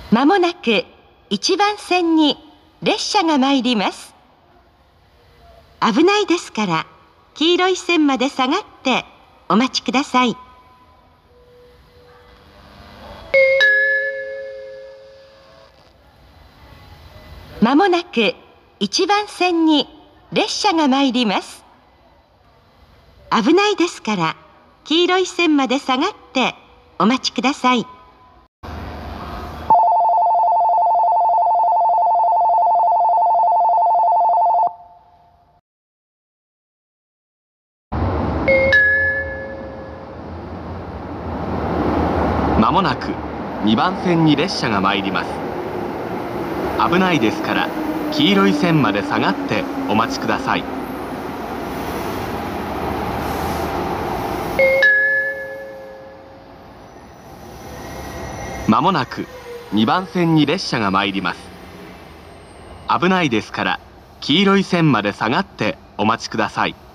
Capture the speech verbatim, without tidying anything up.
まもなくいちばん線に列車が参ります。危ないですから黄色い線まで下がってお待ちください。まもなくいちばん線に列車が参ります。危ないですから黄色い線まで下がってお待ちください。 まもなくにばん線に列車が参ります。危ないですから黄色い線まで下がってお待ちください。まもなくにばん線に列車が参ります。危ないですから黄色い線まで下がってお待ちください。